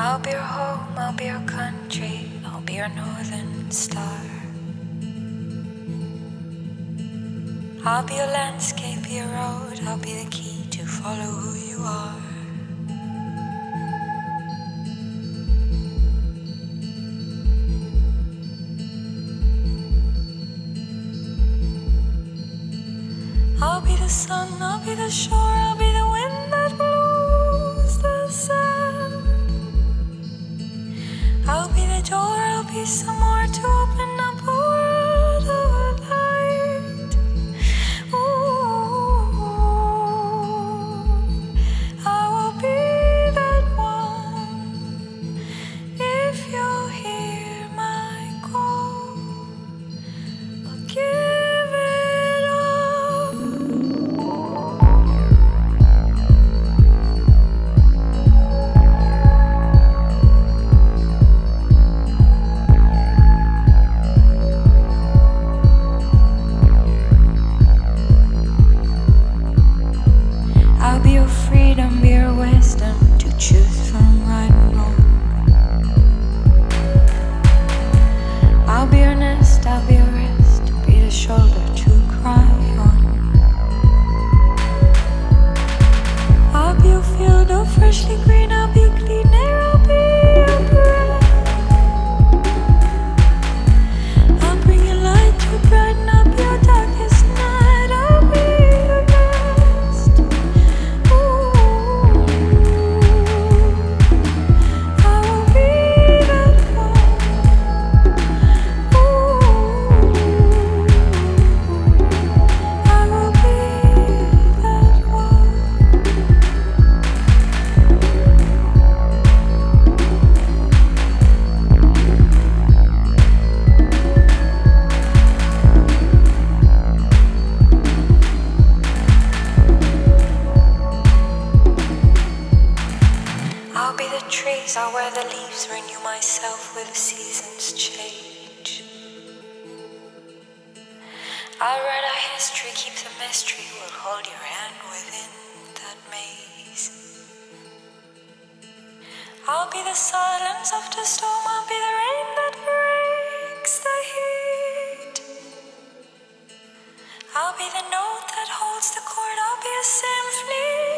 I'll be your home, I'll be your country, I'll be your northern star. I'll be your landscape, your road, I'll be the key to follow who you are. I'll be the sun, I'll be the shore, I'll be the wind that blows the sand. I'll be the door, I'll be somewhere to open up a world of light. Ooh, I will be that one. If you'll hear my call, I'll give it all. I'll be your freedom, be your wisdom to choose from right and wrong. I'll be your nest, I'll be your rest, be the shoulder to cry on. I'll be your field of freshly green, I'll be clean air, I'll be your breath. I'll bring you light to brighten up your darkest night, I'll be your guest. Ooh, I will be that one. Ooh, I will be that one. I'll be the trees, I'll wear the leaves, renew myself with the seasons change. I'll write our history, keep the mystery, we'll hold your hand within that maze. I'll be the silence of the storm, I'll be the rain that breaks the heat. I'll be the note that holds the chord, I'll be a symphony